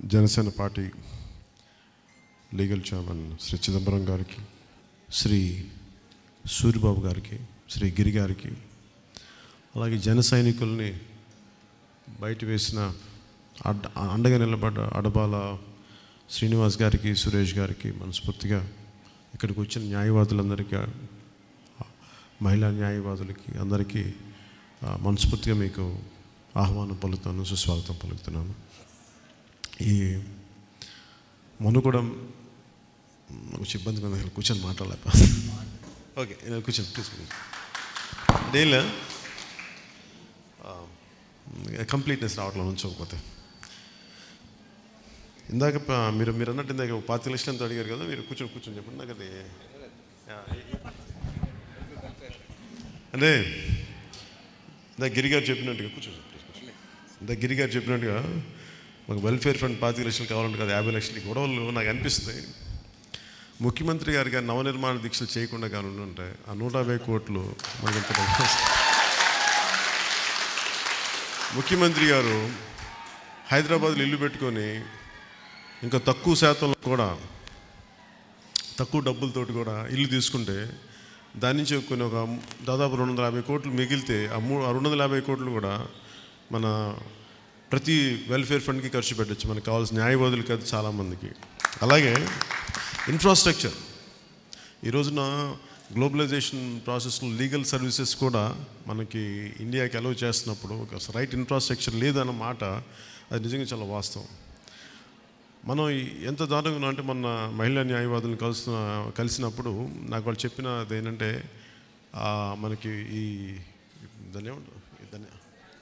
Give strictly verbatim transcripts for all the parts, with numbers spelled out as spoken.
Janasena party legal chairman Shri Chidambaram గారికి, శ్రీ సూరిబాబు గారికి, శ్రీ గిరి గారికి, అలాగే జన సైనికుల్ని బయట వేసిన అడ్డ అండగా నిలబడ్డ అడబాల శ్రీనివాస్ గారికి, సురేష్ గారికి మనస్ఫూర్తిగా ఇక్కడికి వచ్చిన న్యాయవాదులందరికీ, మహిళా న్యాయవాదులకి అందరికీ మనస్ఫూర్తిగా మీకు ఆహ్వానం పలుకుతాను, సుస్వాగతం పలుకుతున్నాను. ఈ మొన్న కూడా కొంచెం ఇబ్బందిగా ఉంది, కూర్చొని మాట్లాడలేక. ఓకే, కూర్చొని కూర్చొని డైలీ కంప్లీట్నెస్ రావట్లేదు ఉంచకపోతే. ఇందాక మీరు మీరు అన్నట్టు ఇందాక పాతిక లక్షలు ఎంత అడిగారు కదా, మీరు కూర్చొని కూర్చొని చెప్పండి. నాకు అది అంటే ఇందా గిరిగారు చెప్పినట్టుగా కూర్చోండి, ఇందా గిరిగారు చెప్పినట్టుగా మాకు వెల్ఫేర్ ఫండ్ పాతిక లక్షలు కావాలంటే కదా, యాభై లక్షలకి గొడవలు నాకు అనిపిస్తుంది. ముఖ్యమంత్రి గారు కానీ నవనిర్మాణ దీక్షలు చేయకుండా కానీ ఉంటే ఆ నూట యాభై కోట్లు మనకి ముఖ్యమంత్రి గారు హైదరాబాద్లో ఇల్లు పెట్టుకొని ఇంకా తక్కువ శాతంలో కూడా తక్కువ డబ్బులతోటి కూడా ఇల్లు తీసుకుంటే దాని నుంచి కొన్ని ఒక దాదాపు రెండు వందల యాభై కోట్లు మిగిలితే ఆ మూ రెండు వందల యాభై కోట్లు కూడా మన ప్రతి వెల్ఫేర్ ఫండ్కి ఖర్చు పెట్టచ్చు, మనకు కావాల్సిన న్యాయవాదులు కాదు చాలామందికి. అలాగే ఇన్ఫ్రాస్ట్రక్చర్, ఈ రోజున గ్లోబలైజేషన్ ప్రాసెస్లో లీగల్ సర్వీసెస్ కూడా మనకి ఇండియాకి అలౌ చేస్తున్నప్పుడు ఒక రైట్ ఇన్ఫ్రాస్ట్రక్చర్ లేదన్న మాట అది నిజంగా చాలా వాస్తవం. మనం ఎంత దారుణంగా అంటే మొన్న మహిళా న్యాయవాదులను కలుస్తున్న కలిసినప్పుడు నాకు వాళ్ళు చెప్పినది ఏంటంటే మనకి ఈ దాన్ని దాన్ని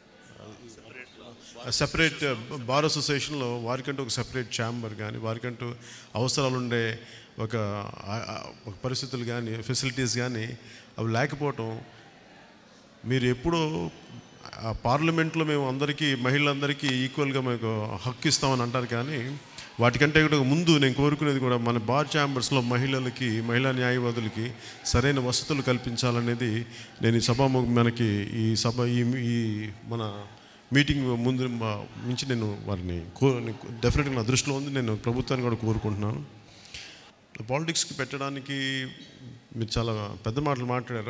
సెపరేట్ బార్ అసోసియేషన్లో వారికంటూ ఒక సెపరేట్ ఛాంబర్ కానీ, వారికంటూ అవసరాలు ఉండే ఒక ఒక పరిస్థితులు కానీ, ఫెసిలిటీస్ కానీ అవి లేకపోవటం. మీరు ఎప్పుడూ పార్లమెంట్లో మేము అందరికీ మహిళలందరికీ ఈక్వల్గా మీకు హక్కు ఇస్తామని అంటారు, కానీ వాటికంటే కూడా ముందు నేను కోరుకునేది కూడా మన బార్ ఛాంబర్స్లో మహిళలకి, మహిళా న్యాయవాదులకి సరైన వసతులు కల్పించాలనేది నేను ఈ సభ మనకి ఈ సభ ఈ ఈ మన మీటింగ్ ముందు నుంచి నేను వారిని కో డెఫినెట్గా నా దృష్టిలో ఉంది, నేను ప్రభుత్వాన్ని కూడా కోరుకుంటున్నాను. పాలిటిక్స్కి పెట్టడానికి మీరు చాలా పెద్ద మాటలు మాట్లాడారు.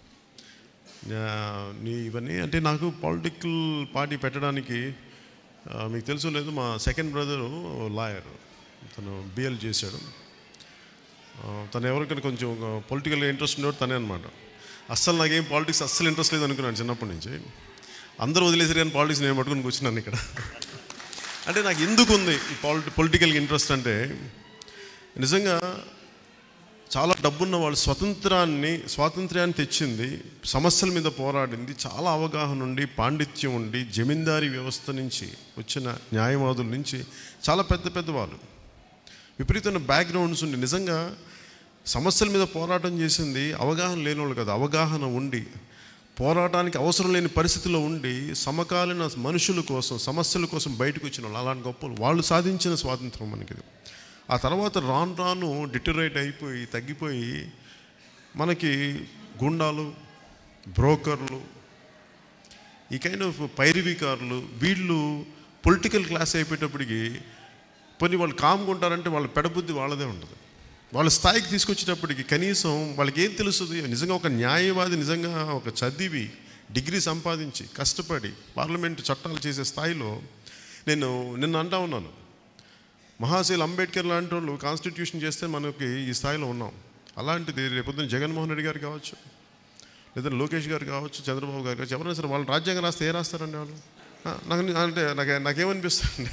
నీ ఇవన్నీ అంటే నాకు పొలిటికల్ పార్టీ పెట్టడానికి మీకు తెలుసు లేదు, మా సెకండ్ బ్రదరు లాయర్, తను బిఎల్ చేశాడు. తను ఎవరికైనా కొంచెం పొలిటికల్గా ఇంట్రెస్ట్ ఉండేవాడు తనే అనమాట. అస్సలు నాకేం పాలిటిక్స్ అస్సలు ఇంట్రెస్ట్ లేదు అనుకున్నాను చిన్నప్పటి నుంచి. అందరూ వదిలేసారు కానీ పాలిటిక్స్ నేను పట్టుకుని కూర్చున్నాను ఇక్కడ. అంటే నాకు ఎందుకు ఉంది ఈ పాలిటి పొలిటికల్ ఇంట్రెస్ట్ అంటే, నిజంగా చాలా డబ్బున్న వాళ్ళు స్వతంత్రాన్ని స్వాతంత్ర్యాన్ని తెచ్చింది, సమస్యల మీద పోరాడింది, చాలా అవగాహన ఉండి పాండిత్యం ఉండి జమీందారీ వ్యవస్థ నుంచి వచ్చిన న్యాయవాదుల నుంచి చాలా పెద్ద పెద్ద వాళ్ళు విపరీతమైన బ్యాక్గ్రౌండ్స్ ఉండి నిజంగా సమస్యల మీద పోరాటం చేసింది అవగాహన లేని వాళ్ళు కదా, అవగాహన ఉండి పోరాటానికి అవసరం లేని పరిస్థితిలో ఉండి సమకాలీన మనుషుల కోసం సమస్యల కోసం బయటకు వచ్చిన వాళ్ళు, అలాంటి గొప్పలు వాళ్ళు సాధించిన స్వాతంత్రం మనకి. ఆ తర్వాత రాను రాను డిటరేట్ అయిపోయి తగ్గిపోయి మనకి గుండాలు, బ్రోకర్లు, ఈ కైండ్ ఆఫ్ పైరివికారులు వీళ్ళు పొలిటికల్ క్లాస్ అయిపోయేటప్పటికి కొన్ని వాళ్ళు కామ్గా ఉంటారంటే వాళ్ళ పెడబుద్ధి వాళ్ళదే ఉంటుంది. వాళ్ళ స్థాయికి తీసుకొచ్చేటప్పటికి కనీసం వాళ్ళకి ఏం తెలుస్తుంది, నిజంగా ఒక న్యాయవాది నిజంగా ఒక చదివి డిగ్రీ సంపాదించి కష్టపడి పార్లమెంటు చట్టాలు చేసే స్థాయిలో నేను నిన్న అంటా ఉన్నాను, మహాశైల్ అంబేద్కర్ లాంటి వాళ్ళు కాన్స్టిట్యూషన్ చేస్తే మనకి ఈ స్థాయిలో ఉన్నాం. అలాంటిది రేపొద్దున జగన్మోహన్ రెడ్డి గారు కావచ్చు, లేదా లోకేష్ గారు కావచ్చు, చంద్రబాబు గారు కావచ్చు, ఎవరైనా సరే వాళ్ళు రాజ్యాంగం రాస్తే ఏ రాస్తారండి వాళ్ళు? నాకు అంటే నాకు నాకేమనిపిస్తుంది,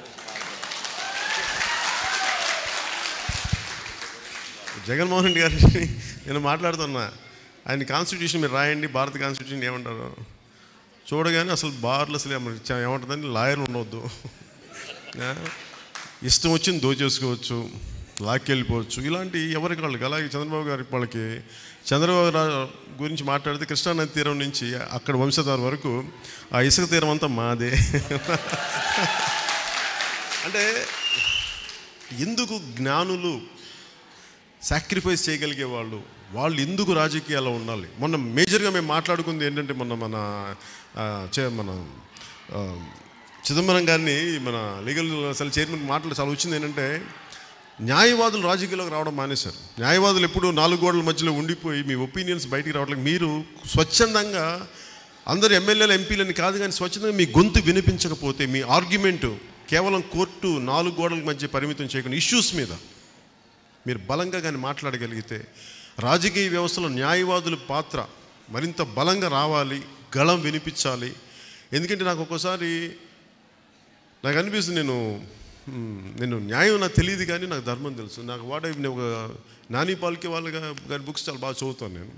జగన్మోహన్ రెడ్డి గారిని నేను మాట్లాడుతున్నా, ఆయన కాన్స్టిట్యూషన్ మీరు రాయండి, భారత కాన్స్టిట్యూషన్ ఏమంటారు చూడగానే అసలు బార్లు అసలు ఏమంటుందని లాయర్లు ఉండవద్దు, ఇష్టం వచ్చింది దోచేసుకోవచ్చు, లాక్కెళ్ళిపోవచ్చు, ఇలాంటి ఎవరికి వాళ్ళకి. అలాగే చంద్రబాబు గారి వాళ్ళకి చంద్రబాబు గురించి మాట్లాడితే కృష్ణానది తీరం నుంచి అక్కడ వంశధార వరకు ఆ ఇసుక తీరం అంతా మాదే. అంటే ఎందుకు జ్ఞానులు సాక్రిఫైస్ చేయగలిగే వాళ్ళు వాళ్ళు ఎందుకు రాజకీయాల్లో ఉండాలి? మొన్న మేజర్గా మేము మాట్లాడుకుంది ఏంటంటే, మొన్న మన మన చిదంబరం గారిని మన లీగల్ సెల్ చైర్మన్ మాటలు చాలా వచ్చింది ఏంటంటే, న్యాయవాదులు రాజకీయాల్లోకి రావడం మానేశారు. న్యాయవాదులు ఎప్పుడు నాలుగు గోడల మధ్యలో ఉండిపోయి మీ ఒపీనియన్స్ బయటికి రావట్లేదు. మీరు స్వచ్ఛందంగా అందరు ఎమ్మెల్యేలు ఎంపీలని కాదు కానీ స్వచ్ఛందంగా మీ గొంతు వినిపించకపోతే, మీ ఆర్గ్యుమెంటు కేవలం కోర్టు నాలుగు గోడల మధ్య పరిమితం చేయకుండా ఇష్యూస్ మీద మీరు బలంగా కానీ మాట్లాడగలిగితే, రాజకీయ వ్యవస్థలో న్యాయవాదుల పాత్ర మరింత బలంగా రావాలి, గళం వినిపించాలి. ఎందుకంటే నాకు ఒక్కోసారి నాకు అనిపిస్తుంది, నేను నేను న్యాయం నాకు తెలియదు కానీ నాకు ధర్మం తెలుసు. నాకు వాట్ నేను ఒక నాని పాల్కే వాళ్ళ గారి బుక్స్ చాలా బాగా చదువుతాను. నేను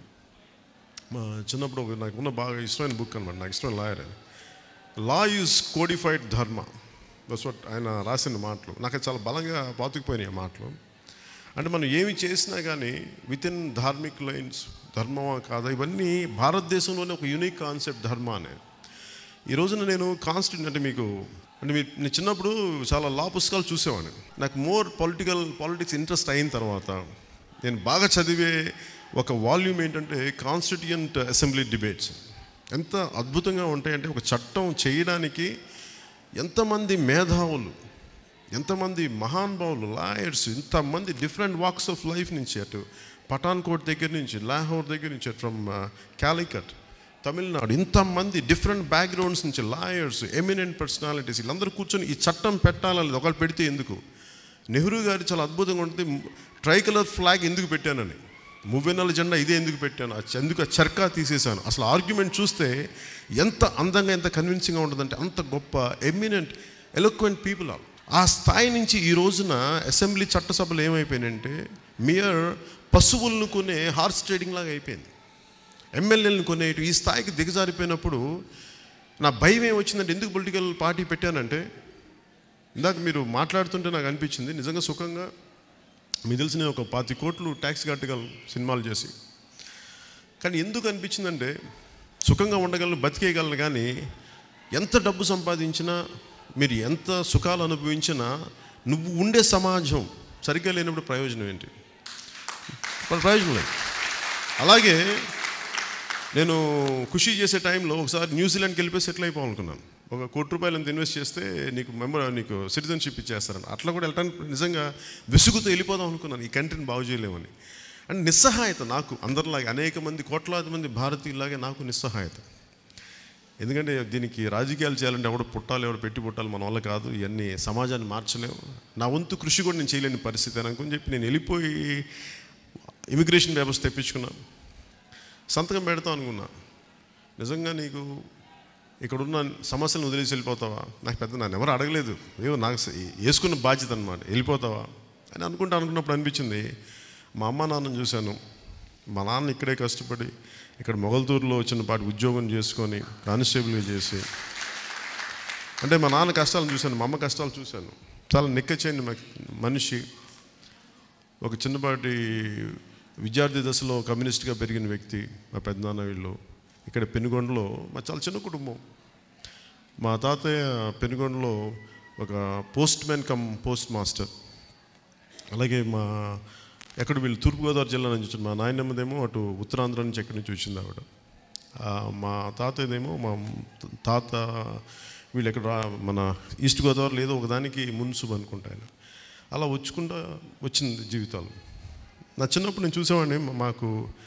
మా చిన్నప్పుడు ఒక నాకు ఉన్న బాగా ఇష్టమైన బుక్ అనమాట, నాకు ఇష్టమైన లాయర్ అని. Law is codified dharma, that's what ఆయన రాసిన మాటలు నాకు చాలా బలంగా పాతుకుపోయినాయి ఆ మాటలు. అంటే మనం ఏమి చేసినా కానీ విత్ ఇన్ ధార్మిక్ లైన్స్, ధర్మమా కాదా, ఇవన్నీ భారతదేశంలోనే ఒక యూనిక్ కాన్సెప్ట్ ధర్మ అనే. ఈ రోజున నేను కాన్స్టిట్యూట్ అంటే మీకు అంటే మీ నేను చిన్నప్పుడు చాలా లా పుస్తకాలు చూసేవాడిని. నాకు మోర్ పొలిటికల్ పాలిటిక్స్ ఇంట్రెస్ట్ అయిన తర్వాత నేను బాగా చదివే ఒక వాల్యూమ్ ఏంటంటే కాన్స్టిట్యూయెంట్ అసెంబ్లీ డిబేట్స్. ఎంత అద్భుతంగా ఉంటాయంటే, ఒక చట్టం చేయడానికి ఎంతమంది మేధావులు, ఎంతమంది మహానుభావులు, లాయర్స్, ఇంతమంది డిఫరెంట్ వాక్స్ ఆఫ్ లైఫ్ నుంచి, అటు పఠాన్కోట్ దగ్గర నుంచి, లాహోర్ దగ్గర నుంచి, ఫ్రమ్ క్యాలికట్ తమిళనాడు, ఇంతమంది డిఫరెంట్ బ్యాక్గ్రౌండ్స్ నుంచి లాయర్స్, ఎమినెంట్ పర్సనాలిటీస్, వీళ్ళందరూ కూర్చొని ఈ చట్టం పెట్టాలని ఒకళ్ళు పెడితే ఎందుకు. నెహ్రూ గారు చాలా అద్భుతంగా ఉంటుంది, ట్రై కలర్ ఫ్లాగ్ ఎందుకు పెట్టానని, మూవెన్నెల జెండా ఇదే ఎందుకు పెట్టాను, ఎందుకు ఆ చర్కా తీసేశాను. అసలు ఆర్గ్యుమెంట్ చూస్తే ఎంత అందంగా, ఎంత కన్విన్సింగ్గా ఉంటుందంటే, అంత గొప్ప ఎమినెంట్ ఎలోక్వెంట్ పీపుల్. ఆ స్థాయి నుంచి ఈ రోజున అసెంబ్లీ చట్టసభలు ఏమైపోయినాయంటే మియర్ పశువులను కొనే హార్స్ ట్రేడింగ్ లాగా అయిపోయింది. ఎమ్మెల్యేలను కొనేటు ఈ స్థాయికి దిగజారిపోయినప్పుడు నా భయం ఏమొచ్చిందంటే, ఎందుకు పొలిటికల్ పార్టీ పెట్టానంటే, ఇందాక మీరు మాట్లాడుతుంటే నాకు అనిపించింది నిజంగా సుఖంగా మీకు తెలిసిన ఒక పాతి కోట్లు ట్యాక్స్ కట్టగలను సినిమాలు చేసి. కానీ ఎందుకు అనిపించిందంటే, సుఖంగా ఉండగలను, బతికేయగలను, కానీ ఎంత డబ్బు సంపాదించినా, మీరు ఎంత సుఖాలు అనుభవించినా, నువ్వు ఉండే సమాజం సరిగ్గా లేనప్పుడు ప్రయోజనం ఏంటి? ప్రయోజనం లేదు. అలాగే నేను కృషి చేసే టైంలో ఒకసారి న్యూజిలాండ్కి వెళ్ళిపోయి సెటిల్ అయిపోవాలనుకున్నాను. ఒక కోటి రూపాయలు అంత ఇన్వెస్ట్ చేస్తే నీకు మెంబర్ నీకు సిటిజన్షిప్ ఇచ్చేస్తారని. అట్లా కూడా వెళ్ళటానికి నిజంగా విసుగుతో వెళ్ళిపోదాం అనుకున్నాను, ఈ కంట్రీని బాగు చేయలేమని. అండ్ నిస్సహాయత నాకు, అందరిలాగే అనేక మంది కోట్లాది మంది భారతీయులాగే నాకు నిస్సహాయత. ఎందుకంటే దీనికి రాజకీయాలు చేయాలంటే ఎవడు పుట్టాలి, ఎవడు పెట్టి పుట్టాలి, మన వల్ల కాదు, ఇవన్నీ సమాజాన్ని మార్చలేము, నా వంతు కృషి కూడా నేను చేయలేని పరిస్థితి అని అనుకుని చెప్పి నేను వెళ్ళిపోయి ఇమిగ్రేషన్ వ్యవస్థ తెప్పించుకున్నాను. సంతకం పెడతాం అనుకున్నా. నిజంగా నీకు ఇక్కడున్న సమస్యలను వదిలేసి వెళ్ళిపోతావా, నాకు పెద్ద నన్ను ఎవరు అడగలేదు, ఏమో నాకు వేసుకున్న బాధ్యత అనమాట, వెళ్ళిపోతావా అని అనుకుంటా అనుకున్నప్పుడు అనిపించింది, మా అమ్మ నాన్నని చూశాను. మా నాన్న ఇక్కడే కష్టపడి ఇక్కడ మొగల్తూరులో చిన్నపాటి ఉద్యోగం చేసుకొని కానిస్టేబుల్గా చేసి, అంటే మా నాన్న కష్టాలను చూశాను, మా అమ్మ కష్టాలు చూశాను. చాలా నిక్కచేయని మనిషి, ఒక చిన్నపాటి విద్యార్థి దశలో కమ్యూనిస్ట్గా పెరిగిన వ్యక్తి మా పెద్దనాన్న వీళ్ళు. ఇక్కడ పెనుగొండలో మా చాలా చిన్న కుటుంబం. మా తాతయ్య పెనుగొండలో ఒక postman cum postmaster. అలాగే మా ఎక్కడ వీళ్ళు తూర్పుగోదావరి జిల్లా నుంచి వచ్చింది. మా నాయనమ్మదేమో అటు ఉత్తరాంధ్ర నుంచి ఎక్కడి నుంచి వచ్చింది ఆవిడ. మా తాతయ్యదేమో మా తాత వీళ్ళు ఎక్కడ మన ఈస్ట్ గోదావరి లేదో ఒకదానికి మున్సిబ్ అనుకుంటాను. అలా వచ్చుకుంటా వచ్చింది జీవితాలు. నా చిన్నప్పుడు నేను చూసేవాడిని, మాకు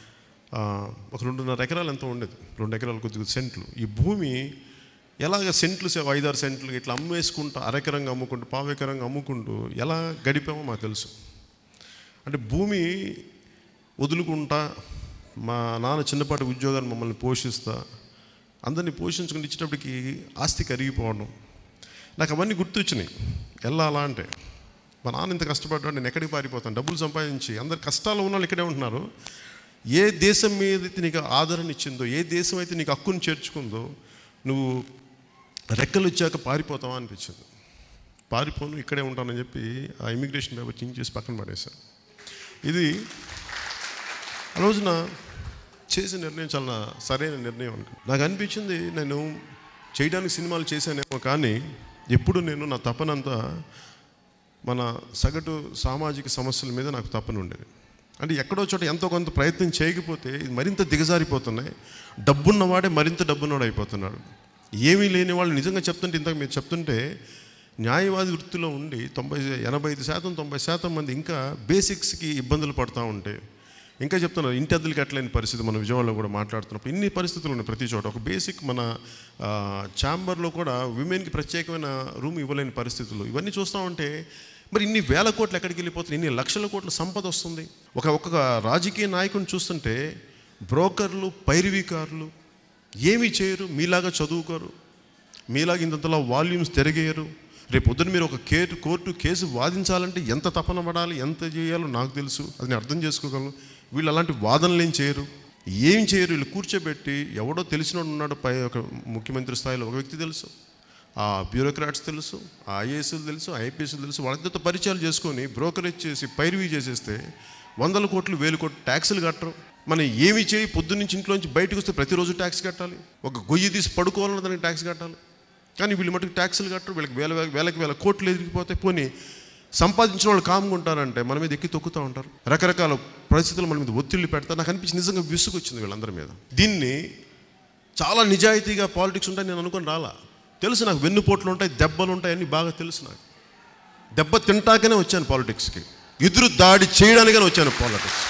ఒక రెండున్నర ఎకరాలు ఎంతో ఉండేది, రెండు ఎకరాలు కొద్దిగా సెంట్లు. ఈ భూమి ఎలాగ సెంట్లు ఐదారు సెంట్లు ఇట్లా అమ్మేసుకుంటూ, అరెకరంగా అమ్ముకుంటూ, పావెకరంగా అమ్ముకుంటూ ఎలా గడిపామో మాకు తెలుసు. అంటే భూమి వదులుకుంటా, మా నాన్న చిన్నపాటి ఉద్యోగాన్ని మమ్మల్ని పోషిస్తా, అందరినీ పోషించుకుని ఇచ్చేటప్పటికి ఆస్తి కరిగిపోవడం, నాకు అవన్నీ గుర్తొచ్చినాయి. వెళ్ళాలా అంటే మా నాన్న ఇంత కష్టపడ్డాడు, నేను ఎక్కడికి పారిపోతాను, డబ్బులు సంపాదించి, అందరు కష్టాలు ఉన్న వాళ్ళు ఇక్కడే ఉంటున్నారు. ఏ దేశం మీద అయితే నీకు ఆదరణ ఇచ్చిందో, ఏ దేశం అయితే నీకు హక్కును చేర్చుకుందో, నువ్వు రెక్కలు ఇచ్చాక పారిపోతావా అనిపించింది. పారిపోను, ఇక్కడే ఉంటానని చెప్పి ఆ ఇమిగ్రేషన్ పేపర్ చేంజ్ చేసి పక్కన పడేశాను. ఇది ఆ రోజున చేసిన నిర్ణయం చాలా సరైన నిర్ణయం అనుకో. నాకు అనిపించింది, నేను చేయడానికి సినిమాలు చేశానేమో, కానీ ఎప్పుడు నేను నా తపనంతా మన సగటు సామాజిక సమస్యల మీద నాకు తపన ఉండేది. అంటే ఎక్కడో చోట ఎంతో కొంత ప్రయత్నం చేయకపోతే ఇది మరింత దిగజారిపోతున్నాయి. డబ్బున్నవాడే మరింత డబ్బున్నవాడు అయిపోతున్నాడు. ఏమీ లేని వాళ్ళు నిజంగా చెప్తుంటే ఇంతకు మీరు చెప్తుంటే న్యాయవాది వృత్తిలో ఉండి తొంభై ఎనభై ఐదు శాతం తొంభై శాతం మంది ఇంకా బేసిక్స్కి ఇబ్బందులు పడుతూ ఉంటే, ఇంకా చెప్తున్నారు ఇంటి అద్దెలు కట్టలేని పరిస్థితి. మనం విజయవాడలో కూడా మాట్లాడుతున్నప్పుడు ఇన్ని పరిస్థితులు ఉన్నాయి ప్రతి చోట. ఒక బేసిక్ మన ఛాంబర్లో కూడా విమెన్కి ప్రత్యేకమైన రూమ్ ఇవ్వలేని పరిస్థితులు. ఇవన్నీ చూస్తూ ఉంటే మరి ఇన్ని వేల కోట్లు ఎక్కడికి వెళ్ళిపోతుంది, ఇన్ని లక్షల కోట్ల సంపద వస్తుంది. ఒక ఒక్కొక్క రాజకీయ నాయకుని చూస్తుంటే బ్రోకర్లు, పైరివీకారులు ఏమీ చేయరు, మీలాగా చదువుకోరు, మీలాగా ఇంతలా వాల్యూమ్స్ తిరగేయరు. రేపు పొద్దున మీరు ఒక కేటు కోర్టు కేసు వాదించాలంటే ఎంత తపన పడాలి, ఎంత చేయాలో నాకు తెలుసు, అది నేను అర్థం చేసుకోగలను. వీళ్ళు అలాంటి వాదనలు ఏం చేయరు, ఏం చేయరు. వీళ్ళు కూర్చోబెట్టి ఎవడో తెలిసినోడు ఉన్నాడు, పై ఒక ముఖ్యమంత్రి స్థాయిలో ఒక వ్యక్తి తెలుసు, ఆ బ్యూరోక్రాట్స్ తెలుసు, ఆ ఐఏఎస్లు తెలుసు, ఐపీఎస్లు తెలుసు, వాళ్ళందరితో పరిచయాలు చేసుకొని బ్రోకరేజ్ చేసి పైరువీ చేసేస్తే వందల కోట్లు వేలు కోట్లు ట్యాక్సులు కట్టరు. మనం ఏమి చేయి పొద్దున్నుంచి ఇంట్లోంచి బయటకు వస్తే ప్రతిరోజు ట్యాక్స్ కట్టాలి. ఒక గొయ్యి తీసి పడుకోవాలన్న దానికి ట్యాక్స్ కట్టాలి. కానీ వీళ్ళు మటుకు ట్యాక్సులు కట్టరు. వీళ్ళకి వేల వేలకి వేల కోట్లు ఎదిరిగిపోతే పోనీ సంపాదించిన వాళ్ళు కామ్గా ఉంటారంటే మన మీద ఎక్కి తొక్కుతూ ఉంటారు. రకరకాల పరిస్థితులు మన మీద ఒత్తిళ్ళు పెడతారు. నాకు అనిపించి నిజంగా విసుగు వచ్చింది వీళ్ళందరి మీద. దీన్ని చాలా నిజాయితీగా పాలిటిక్స్ ఉంటాయి నేను అనుకుని రాలా. తెలుసు నాకు, వెన్నుపోట్లు ఉంటాయి, దెబ్బలు ఉంటాయి, అన్నీ బాగా తెలుసు నాకు. దెబ్బ తింటాకనే వచ్చాను పాలిటిక్స్కి, ఎదురు దాడి చేయడానికనే వచ్చాను పాలిటిక్స్.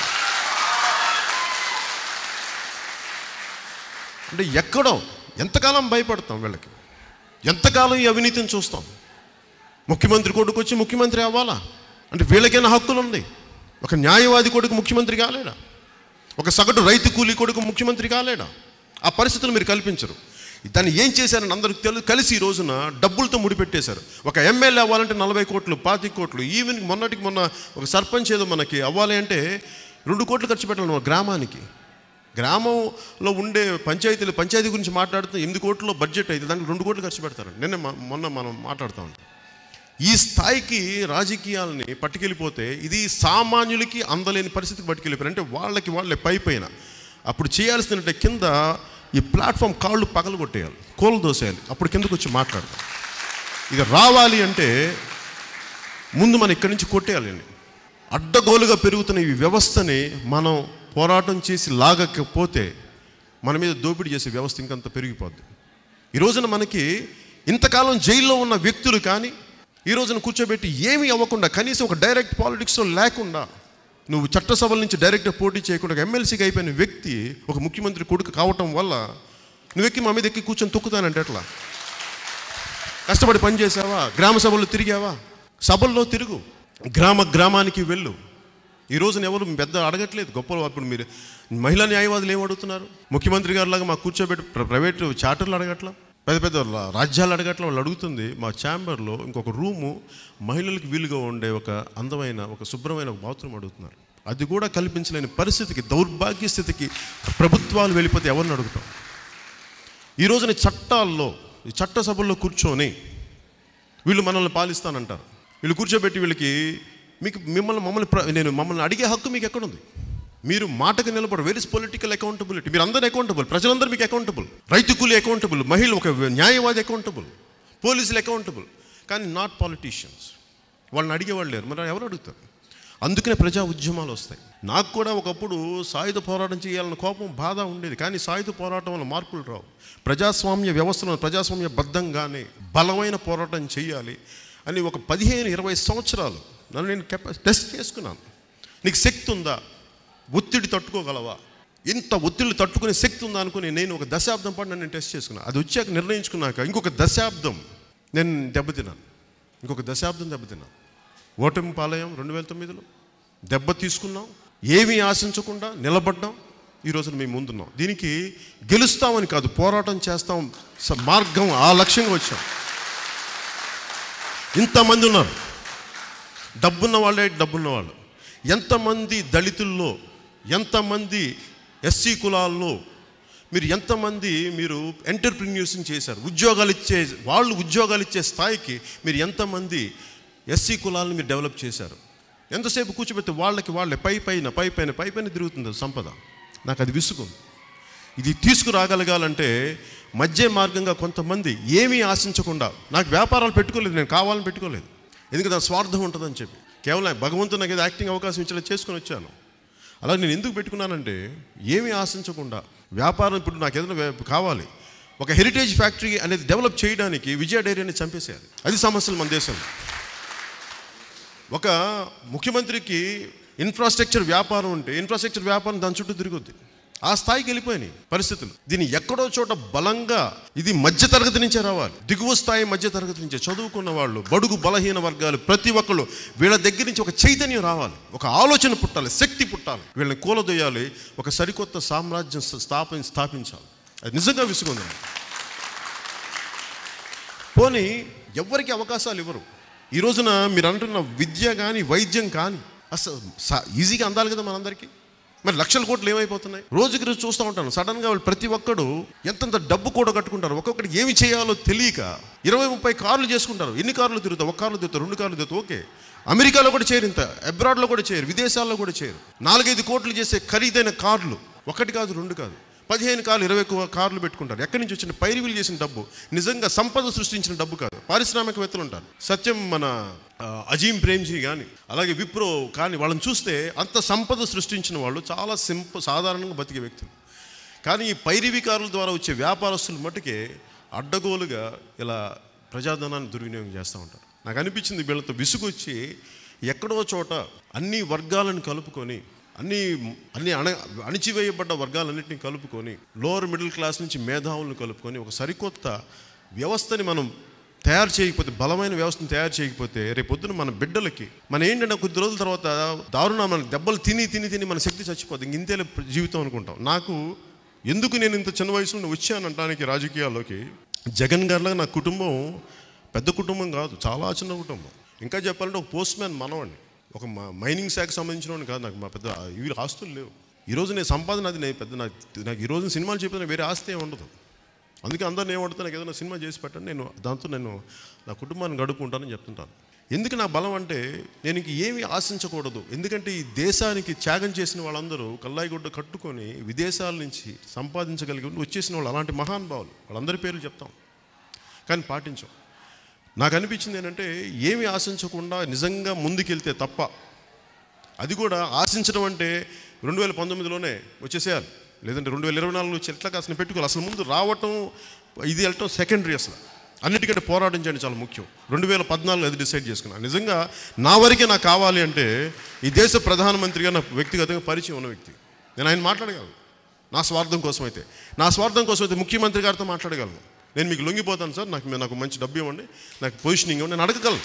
అంటే ఎక్కడో ఎంతకాలం భయపడతాం వీళ్ళకి, ఎంతకాలం ఈ అవినీతిని చూస్తాం. ముఖ్యమంత్రి కొడుకు వచ్చి ముఖ్యమంత్రి అవ్వాలా అంటే వీళ్ళకైనా హక్కులు ఉంది. ఒక న్యాయవాది కొడుకు ముఖ్యమంత్రి కాలేడా, ఒక సగటు రైతు కూలీ కొడుకు ముఖ్యమంత్రి కాలేడా? ఆ పరిస్థితులు మీరు కల్పించరు. దాన్ని ఏం చేశారని అందరికి తెలు కలిసి ఈ రోజున డబ్బులతో ముడిపెట్టేశారు. ఒక ఎమ్మెల్యే అవ్వాలంటే నలభై కోట్లు పాతి కోట్లు, ఈవెన్ మొన్నటికి మొన్న ఒక సర్పంచ్ ఏదో మనకి అవ్వాలి అంటే రెండు కోట్లు ఖర్చు పెట్టాలి గ్రామానికి. గ్రామంలో ఉండే పంచాయతీలు పంచాయతీ గురించి మాట్లాడుతూ ఎనిమిది కోట్ల బడ్జెట్ అయితే దానికి రెండు కోట్లు ఖర్చు పెడతారు. నిన్న మొన్న మనం మాట్లాడుతూ ఉంటాం. ఈ స్థాయికి రాజకీయాలని పట్టుకెళ్ళిపోతే ఇది సామాన్యులకి అందలేని పరిస్థితికి పట్టుకెళ్ళిపోయారు. అంటే వాళ్ళకి వాళ్ళే పై పైన అప్పుడు చేయాల్సినట్టే కింద ఈ ప్లాట్ఫామ్ కాళ్ళు పగలు కొట్టేయాలి, కోలు దోసేయాలి, అప్పుడు కిందకు వచ్చి మాట్లాడతాం. ఇది రావాలి అంటే ముందు మనం ఇక్కడి నుంచి కొట్టేయాలండి. అడ్డగోలుగా పెరుగుతున్న ఈ వ్యవస్థని మనం పోరాటం చేసి లాగకపోతే మన మీద దోపిడీ చేసే వ్యవస్థ ఇంకంత పెరిగిపోద్ది. ఈ రోజున మనకి ఇంతకాలం జైల్లో ఉన్న వ్యక్తులు కానీ ఈ రోజున కూర్చోబెట్టి ఏమీ అవ్వకుండా, కనీసం ఒక డైరెక్ట్ పాలిటిక్స్లో లేకుండా, నువ్వు చట్టసభల నుంచి డైరెక్ట్గా పోటీ చేయకుండా ఎమ్మెల్సీకి అయిపోయిన వ్యక్తి ఒక ముఖ్యమంత్రి కొడుకు కావటం వల్ల నువ్వు ఎక్కి మా మీద ఎక్కి కూర్చొని తొక్కుతానంటే ఎట్లా? కష్టపడి పని చేసావా? గ్రామ సభల్లో తిరిగావా? సభల్లో తిరుగు, గ్రామ గ్రామానికి వెళ్ళు. ఈ రోజున ఎవరు పెద్ద అడగట్లేదు గొప్పలు. అప్పుడు మీరు మహిళా న్యాయవాదులు ఏం అడుగుతున్నారు? ముఖ్యమంత్రి గారిలాగా మాకు కూర్చోబెట్టి ప్రైవేటు చార్టర్లు అడగట్లా, పెద్ద పెద్ద రాజ్యాలు అడగట్లా. వాళ్ళు అడుగుతుంది మా ఛాంబర్లో ఇంకొక రూము మహిళలకు వీలుగా ఉండే ఒక అందమైన ఒక శుభ్రమైన ఒక బాత్రూమ్ అడుగుతున్నారు. అది కూడా కల్పించలేని పరిస్థితికి, దౌర్భాగ్య స్థితికి ప్రభుత్వాలు వెళ్ళిపోతే ఎవరిని అడుగుతాం? ఈ రోజున చట్టాల్లో ఈ చట్టసభల్లో కూర్చొని వీళ్ళు మనల్ని పాలిస్తానంటారు. వీళ్ళు కూర్చోబెట్టి వీళ్ళకి మీకు మిమ్మల్ని మమ్మల్ని నేను మమ్మల్ని అడిగే హక్కు మీకు ఎక్కడుంది? మీరు మాటకు నిలబడరు. Where is political accountability? మీరు అందరూ అకౌంటబుల్, ప్రజలందరూ మీకు అకౌంటబుల్, రైతు కూలీ అకౌంటబుల్, మహిళ ఒక న్యాయవాది అకౌంటబుల్, పోలీసులు అకౌంటబుల్, కానీ నాట్ పాలిటీషియన్స్. వాళ్ళని అడిగేవాళ్ళు లేరు. మరి ఎవరు అడుగుతారు? అందుకనే ప్రజా ఉద్యమాలు వస్తాయి. నాకు కూడా ఒకప్పుడు సాయుధ పోరాటం చేయాలన్న కోపం, బాధ ఉండేది. కానీ సాయుధ పోరాటం వల్ల మార్పులు రావు. ప్రజాస్వామ్య వ్యవస్థలో ప్రజాస్వామ్య బద్ధంగానే బలమైన పోరాటం చేయాలి అని ఒక పదిహేను ఇరవై సంవత్సరాలు నన్ను నేను కెపా టెస్ట్ చేసుకున్నాను. నీకు శక్తి ఉందా? ఒత్తిడి తట్టుకోగలవా? ఇంత ఒత్తిడి తట్టుకునే శక్తి ఉందా అనుకుని నేను ఒక దశాబ్దం పాటు నేను టెస్ట్ చేసుకున్నాను. అది వచ్చాక నిర్ణయించుకున్నాక ఇంకొక దశాబ్దం నేను దెబ్బతిన్నాను. ఇంకొక దశాబ్దం దెబ్బతిన్నాను. ఓటమి పాలయం రెండు వేల తొమ్మిదిలో దెబ్బ తీసుకున్నాం, ఏమీ ఆశించకుండా నిలబడ్డాం. ఈరోజు మేము ముందున్నాం. దీనికి గెలుస్తామని కాదు, పోరాటం చేస్తాం మార్గం, ఆ లక్ష్యంగా వచ్చాం. ఇంతమంది ఉన్నారు, డబ్బున్న వాళ్ళే డబ్బున్న వాళ్ళు. ఎంతమంది దళితుల్లో, ఎంతమంది ఎస్సీ కులాల్లో మీరు ఎంతమంది మీరు ఎంటర్ప్రెన్యూర్స్ని చేశారు? ఉద్యోగాలు ఇచ్చే వాళ్ళు ఉద్యోగాలు ఇచ్చే స్థాయికి మీరు ఎంతమంది ఎస్సీ కులాలను మీరు డెవలప్ చేశారు? ఎంతసేపు కూర్చోబెట్టి వాళ్ళకి వాళ్ళే పై పైన పై పైన పై పైన తిరుగుతుంది సంపద. నాకు అది విసుగుంది. ఇది తీసుకురాగలగాలంటే మధ్య మార్గంగా కొంతమంది ఏమీ ఆశించకుండా, నాకు వ్యాపారాలు పెట్టుకోలేదు, నేను కావాలని పెట్టుకోలేదు, ఎందుకంటే నా స్వార్థం ఉంటుందని చెప్పి, కేవలం భగవంతుడు నాకు ఏదో యాక్టింగ్ అవకాశం ఇచ్చేలా చేసుకొని వచ్చాను. అలా నేను ఎందుకు పెట్టుకున్నానంటే ఏమీ ఆశించకుండా వ్యాపారం. ఇప్పుడు నాకు ఏదైనా కావాలి, ఒక హెరిటేజ్ ఫ్యాక్టరీ అనేది డెవలప్ చేయడానికి విజయ డైరీని చంపేసేయాలి. అది సమస్యలు మన దేశంలో. ఒక ముఖ్యమంత్రికి ఇన్ఫ్రాస్ట్రక్చర్ వ్యాపారం ఉంటే ఇన్ఫ్రాస్ట్రక్చర్ వ్యాపారం దాని చుట్టూ తిరుగుద్ది. ఆ స్థాయికి వెళ్ళిపోయినాయి పరిస్థితులు. దీన్ని ఎక్కడో చోట బలంగా ఇది మధ్య తరగతి నుంచే రావాలి, దిగువ స్థాయి మధ్య తరగతి నుంచే చదువుకున్న వాళ్ళు, బడుగు బలహీన వర్గాలు, ప్రతి ఒక్కళ్ళు వీళ్ళ దగ్గర నుంచి ఒక చైతన్యం రావాలి, ఒక ఆలోచన పుట్టాలి, శక్తి పుట్టాలి, వీళ్ళని కూలదొయ్యాలి, ఒక సరికొత్త సామ్రాజ్యం స్థాపి స్థాపించాలి. అది నిజంగా విసుగుంది. పోనీ ఎవరికి అవకాశాలు ఇవ్వరు. ఈ రోజున మీరు అంటున్న విద్య కానీ వైద్యం కానీ అసలు ఈజీగా అందాలి కదా మనందరికీ. మరి లక్షల కోట్లు ఏమైపోతున్నాయి? రోజుకి రోజు చూస్తూ ఉంటాను. సడన్గా వాళ్ళు ప్రతి ఒక్కడు ఎంతంత డబ్బు కూడా కట్టుకుంటారు. ఒక్కొక్కటి ఏమి చేయాలో తెలియక ఇరవై ముప్పై కార్లు చేసుకుంటారు. ఎన్ని కార్లు తిరుగుతారు? ఒక కార్లు తిరుగుతారు, రెండు కార్లు తిరుగుతారు. ఓకే, అమెరికాలో కూడా చేయరు, ఇంత అబ్రాడ్లో కూడా చేయరు, విదేశాల్లో కూడా చేయరు. నాలుగైదు కోట్లు చేసే ఖరీదైన కార్లు ఒకటి కాదు, రెండు కాదు, పదిహేను కార్లు, ఇరవై కార్లు పెట్టుకుంటారు. ఎక్కడి నుంచి వచ్చిన పైరువీలు చేసిన డబ్బు, నిజంగా సంపద సృష్టించిన డబ్బు కాదు. పారిశ్రామికవేత్తలు ఉంటారు, సత్యం మన అజీం ప్రేమ్జీ కానీ అలాగే విప్రో కానీ, వాళ్ళని చూస్తే అంత సంపద సృష్టించిన వాళ్ళు చాలా సింపుల్ సాధారణంగా బతికే వ్యక్తులు. కానీ ఈ పైరివికారుల ద్వారా వచ్చే వ్యాపారస్తులు మటుకే అడ్డగోలుగా ఇలా ప్రజాధనాన్ని దుర్వినియోగం చేస్తూ ఉంటారు. నాకు అనిపించింది వీళ్ళతో విసుగొచ్చి ఎక్కడో చోట అన్ని వర్గాలను కలుపుకొని, అన్ని అన్ని అణ అణిచివేయబడ్డ వర్గాలన్నింటినీ కలుపుకొని, లోవర్ మిడిల్ క్లాస్ నుంచి మేధావులను కలుపుకొని ఒక సరికొత్త వ్యవస్థని మనం తయారు చేయకపోతే, బలమైన వ్యవస్థను తయారు చేయకపోతే రేపొద్దున మన బిడ్డలకి మన ఏంటంటే కొద్ది రోజుల తర్వాత దారుణ మన దెబ్బలు తిని తిని తిని మన శక్తి చచ్చిపోతుంది. ఇంక ఇంతేలే జీవితం అనుకుంటాం. నాకు ఎందుకు నేను ఇంత చిన్న వయసులో వచ్చాను అంటానికి రాజకీయాల్లోకి, జగన్ గారిలాగా నా కుటుంబం పెద్ద కుటుంబం కాదు, చాలా చిన్న కుటుంబం. ఇంకా చెప్పాలంటే ఒక పోస్ట్ మ్యాన్ మనవాడిని, ఒక మైనింగ్ శాఖకు సంబంధించిన వాడిని కాదు. నాకు మా పెద్ద ఇవి ఆస్తులు లేవు. ఈరోజు నేను సంపాదన అది నేను పెద్ద నాకు నాకు ఈరోజు సినిమాలు చెప్పిన వేరే ఆస్తి ఏమి ఉండదు. అందుకే అందరిని ఏమంటున్నా, నాకు ఏదైనా సినిమా చేసి పెట్టండి, నేను దాంతో నేను నా కుటుంబాన్ని గడుపుకుంటానని చెప్తుంటాను. ఎందుకు నా బలం అంటే నేను ఇంక ఏమీ ఆశించకూడదు. ఎందుకంటే ఈ దేశానికి త్యాగం చేసిన వాళ్ళందరూ కల్లాయిగుడ్డ కట్టుకొని విదేశాల నుంచి సంపాదించగలిగి వచ్చేసిన వాళ్ళు అలాంటి మహానుభావులు, వాళ్ళందరి పేర్లు చెప్తాం కానీ పాటించాం. నాకు అనిపించింది ఏంటంటే ఏమి ఆశించకుండా నిజంగా ముందుకెళ్తే తప్ప, అది కూడా ఆశించడం అంటే రెండు వేల పంతొమ్మిదిలోనే వచ్చేసేయాలి, లేదంటే రెండు వేల ఇరవై నాలుగులో వచ్చి ఎట్లా కాసిన పెట్టుకోవాలి. అసలు ముందు రావటం ఇది వెళ్ళటం సెకండరీ. అసలు అన్నిటికంటే పోరాటం చేయండి చాలా ముఖ్యం. రెండు వేల పద్నాలుగులో అది డిసైడ్ చేసుకున్నాను. నిజంగా నా వరకే నాకు కావాలి అంటే ఈ దేశ ప్రధానమంత్రిగా నా వ్యక్తిగతంగా పరిచయం ఉన్న వ్యక్తి, నేను ఆయన మాట్లాడగలను. నా స్వార్థం కోసం అయితే నా స్వార్థం కోసం అయితే ముఖ్యమంత్రి గారితో మాట్లాడగలను. నేను మీకు లొంగిపోతాను సార్, నాకు నాకు మంచి డబ్బు ఇవ్వండి, నాకు పొజిషనింగ్ ఇవ్వండి, నేను అడగగలను.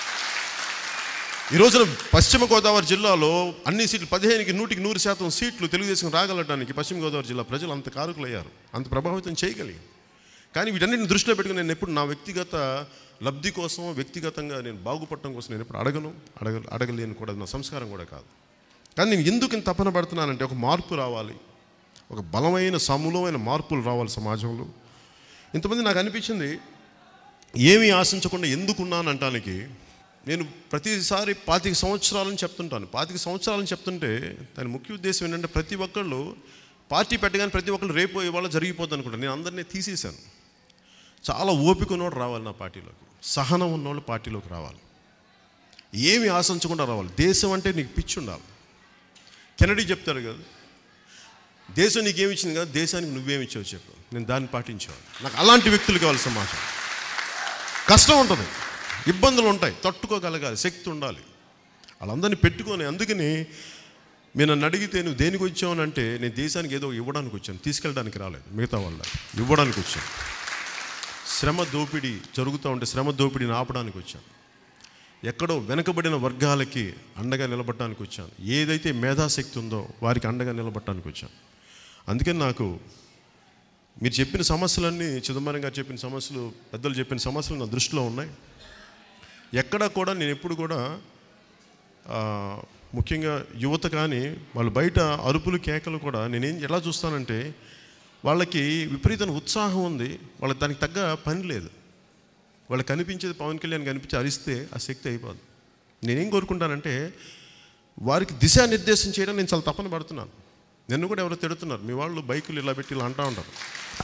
ఈ రోజున పశ్చిమ గోదావరి జిల్లాలో అన్ని సీట్లు పదిహేనుకి నూటికి నూరు శాతం సీట్లు తెలుగుదేశం రాగలడానికి పశ్చిమ గోదావరి జిల్లా ప్రజలు అంత కారకులయ్యారు, అంత ప్రభావితం చేయగలిగారు. కానీ వీటన్నిటిని దృష్టిలో పెట్టుకుని నేను ఎప్పుడు నా వ్యక్తిగత లబ్ధి కోసం, వ్యక్తిగతంగా నేను బాగుపడటం కోసం నేను ఎప్పుడు అడగను, అడగ అడగలేను కూడా, నా సంస్కారం కూడా కాదు. కానీ నేను ఎందుకు ఇంత తపన పడుతున్నానంటే ఒక మార్పు రావాలి, ఒక బలమైన సమూలమైన మార్పులు రావాలి సమాజంలో. ఇంతమంది నాకు అనిపించింది ఏమీ ఆశించకుండా ఎందుకున్నానంటానికి. నేను ప్రతిసారి పాతిక సంవత్సరాలని చెప్తుంటాను. పాతిక సంవత్సరాలని చెప్తుంటే దాని ముఖ్య ఉద్దేశం ఏంటంటే ప్రతి ఒక్కళ్ళు పార్టీ పెట్టగానే ప్రతి ఒక్కళ్ళు రేపు ఇవాళ జరిగిపోద్ది అనుకుంటాను. నేను అందరినీ తీసేశాను. చాలా ఓపిక ఉన్నోడు రావాలి నా పార్టీలోకి, సహనం ఉన్నోళ్ళు పార్టీలోకి రావాలి, ఏమి ఆశించకుండా రావాలి. దేశం అంటే నీకు పిచ్చి ఉండాలి. కెనడీ చెప్తాడు కదా, దేశం నీకేమి ఇచ్చింది కదా, దేశానికి నువ్వేమి ఇచ్చావు చెప్పు, నేను దాన్ని పాటించేవాడు. నాకు అలాంటి వ్యక్తులు కావాలి సమాజం. కష్టం ఉంటుంది, ఇబ్బందులు ఉంటాయి, తట్టుకోగలగాలి, శక్తి ఉండాలి, వాళ్ళందరినీ పెట్టుకొని. అందుకని మీరు నన్ను అడిగితే నువ్వు దేనికి వచ్చావు అంటే నేను దేశానికి ఏదో ఇవ్వడానికి వచ్చాను, తీసుకెళ్ళడానికి రాలేదు. మిగతా వాళ్ళ ఇవ్వడానికి వచ్చాను. శ్రమ దోపిడీ జరుగుతూ ఉంటే శ్రమ దోపిడీని ఆపడానికి వచ్చాను. ఎక్కడో వెనకబడిన వర్గాలకి అండగా నిలబడటానికి వచ్చాను. ఏదైతే మేధాశక్తి ఉందో వారికి అండగా నిలబడటానికి వచ్చాను. అందుకని నాకు మీరు చెప్పిన సమస్యలన్నీ, చిదంబరం గారు చెప్పిన సమస్యలు, పెద్దలు చెప్పిన సమస్యలు నా దృష్టిలో ఉన్నాయి. ఎక్కడ కూడా నేను ఎప్పుడు కూడా ముఖ్యంగా యువత కానీ వాళ్ళు బయట అరుపులు కేకలు కూడా నేనేం ఎలా చూస్తానంటే వాళ్ళకి విపరీతమైన ఉత్సాహం ఉంది, వాళ్ళకి దానికి తగ్గ పని లేదు. వాళ్ళకి కనిపించేది పవన్ కళ్యాణ్ కనిపించి అరిస్తే ఆ శక్తి అయిపోదు. నేనేం కోరుకుంటానంటే వారికి దిశానిర్దేశం చేయడం నేను చాలా తపన పడుతున్నాను. నిన్ను కూడా ఎవరో తిడుతున్నారు, మీ వాళ్ళు బైకులు ఇలా పెట్టి ఇలా అంటూ ఉంటారు.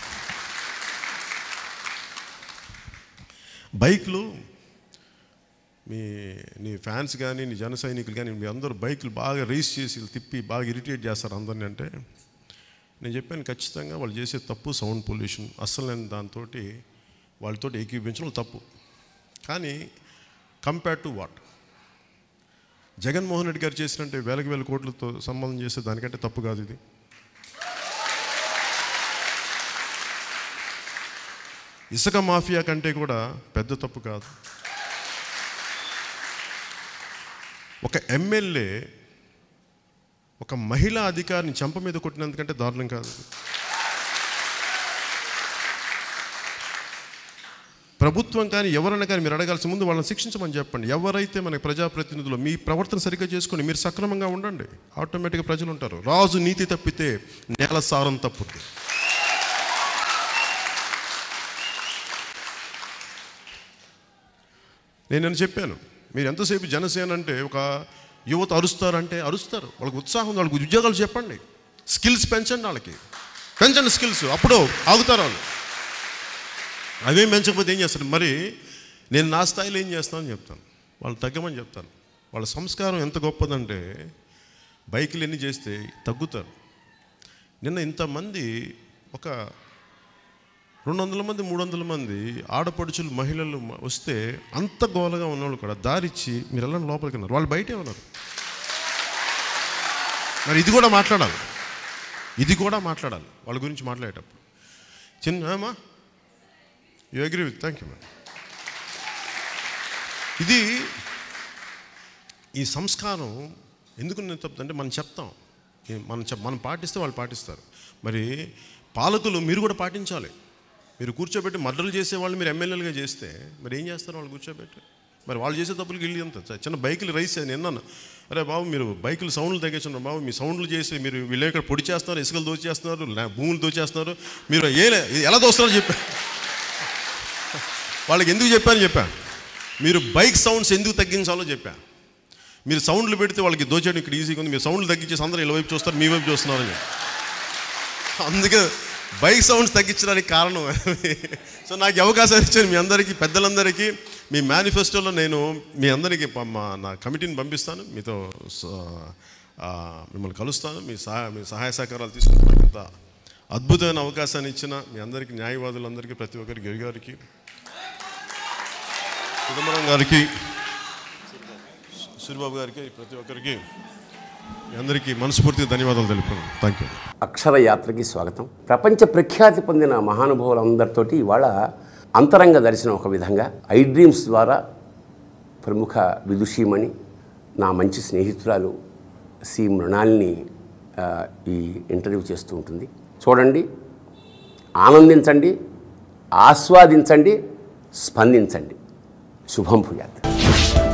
బైకులు మీ నీ ఫ్యాన్స్ కానీ నీ జన సైనికులు కానీ మీ అందరూ బైకులు బాగా రేస్ చేసి తిప్పి బాగా ఇరిటేట్ చేస్తారు అందరినీ. అంటే నేను చెప్పాను ఖచ్చితంగా వాళ్ళు చేసే తప్పు సౌండ్ పొల్యూషన్, అస్సలు నేను దాంతో వాళ్ళతో ఏకీభించడం తప్పు. కానీ compare to what Jaganmohan Reddy garu చేసినట్టే వేలకు వేల కోట్లతో సంబంధం చేస్తే దానికంటే తప్పు కాదు ఇది. ఇసుక మాఫియా కంటే కూడా పెద్ద తప్పు కాదు. ఒక ఎమ్మెల్యే ఒక మహిళా అధికారిని చెంప మీద కొట్టినందుకంటే దారుణం కాదు. ప్రభుత్వం కానీ ఎవరైనా కానీ మీరు అడగాల్సిన ముందు వాళ్ళని శిక్షించమని చెప్పండి. ఎవరైతే మనకి ప్రజాప్రతినిధులు మీ ప్రవర్తన సరిగ్గా చేసుకొని మీరు సక్రమంగా ఉండండి, ఆటోమేటిక్గా ప్రజలు ఉంటారు. రాజు నీతి తప్పితే నేల సారం తప్పుద్ది. నేను చెప్పాను, మీరు ఎంతసేపు జనసేన అంటే ఒక యువత అరుస్తారంటే అరుస్తారు, వాళ్ళకి ఉత్సాహం, వాళ్ళకి ఉద్యోగాలు చెప్పండి, స్కిల్స్ పెంచండి, వాళ్ళకి పెంచండి స్కిల్స్, అప్పుడు ఆగుతారు వాళ్ళు. అవేం పెంచకపోతే ఏం చేస్తారు? మరి నేను నా స్థాయిలో ఏం చేస్తానని చెప్తాను, వాళ్ళు తగ్గమని చెప్తాను. వాళ్ళ సంస్కారం ఎంత గొప్పదంటే బైకులు ఎన్ని చేస్తే తగ్గుతారు. నిన్న ఇంతమంది ఒక రెండు వందల మంది మూడు వందల మంది ఆడపడుచులు మహిళలు వస్తే అంత గోలగా ఉన్నవాళ్ళు కూడా దారిచ్చి మీరు ఎలా లోపలికి ఉన్నారు, వాళ్ళు బయటే ఉన్నారు. మరి ఇది కూడా మాట్లాడాలి, ఇది కూడా మాట్లాడాలి వాళ్ళ గురించి మాట్లాడేటప్పుడు. చిన్నమా you agree with thank you ma'am. ఇది ఈ సంస్కారం ఎందుకు నేను తప్పుతుంటే మనం చెప్తాం, మనం చెప్ మనం పాటిస్తే వాళ్ళు పాటిస్తారు. మరి పాలకులు మీరు కూడా పాటించాలి. మీరు కూర్చోబెట్టి మర్డర్లు చేసేవాళ్ళు మీరు ఎమ్మెల్యేలుగా చేస్తే మరి ఏం చేస్తారు వాళ్ళు కూర్చోబెట్టి? మరి వాళ్ళు చేసే తప్పులకి ఇల్లు అంత చిన్న బైకులు రైస్ నిన్నాను, అరే బాబు మీరు బైకులు సౌండ్లు తగ్గించున్నారు బాబు, మీ సౌండ్లు చేసి మీరు వీళ్ళు ఇక్కడ పొడి చేస్తున్నారు, ఇసుకలు దోచేస్తున్నారు, భూములు దోచేస్తున్నారు, మీరు ఏ ఎలా దోస్తున్నారో చెప్పాను వాళ్ళకి. ఎందుకు చెప్పాను చెప్పాను మీరు బైక్ సౌండ్స్ ఎందుకు తగ్గించాలో చెప్పాను. మీరు సౌండ్లు పెడితే వాళ్ళకి దోచేయడం ఇక్కడ ఈజీగా ఉంది, మీరు సౌండ్లు తగ్గించేసి అందరూ ఇలా వైపు చూస్తారు, మీ వైపు చూస్తున్నారని. అందుకే బైక్ సౌండ్స్ తగ్గించడానికి కారణం. సో నాకు అవకాశం ఇచ్చాను మీ అందరికీ, పెద్దలందరికీ. మీ మేనిఫెస్టోలో నేను మీ అందరికీ మా నా కమిటీని పంపిస్తాను, మీతో మిమ్మల్ని కలుస్తాను, మీ సహాయ మీ సహాయ సహకారాలు తీసుకుంటాను. ఇంత అద్భుతమైన అవకాశాన్ని ఇచ్చిన మీ అందరికీ, న్యాయవాదులందరికీ, ప్రతి ఒక్కరికి, గిరి గారికి, చిదంబరం గారికి, సూరిబాబు గారికి, ప్రతి ఒక్కరికి మీ అందరికీ మనస్ఫూర్తిగా ధన్యవాదాలు తెలుపుతున్నాను. Thank you. అక్షర యాత్రకి స్వాగతం. ప్రపంచ ప్రఖ్యాతి పొందిన మహానుభావులందరితోటి ఇవాళ అంతరంగ దర్శనం ఒక విధంగా ఐ డ్రీమ్స్ ద్వారా ప్రముఖ విదుషీమణి, నా మంచి స్నేహితురాలు సి మృణాల్ని ఈ ఇంటర్వ్యూ చేస్తూ ఉంటుంది. చూడండి, ఆనందించండి, ఆస్వాదించండి, స్పందించండి. శుభం భూయాత్.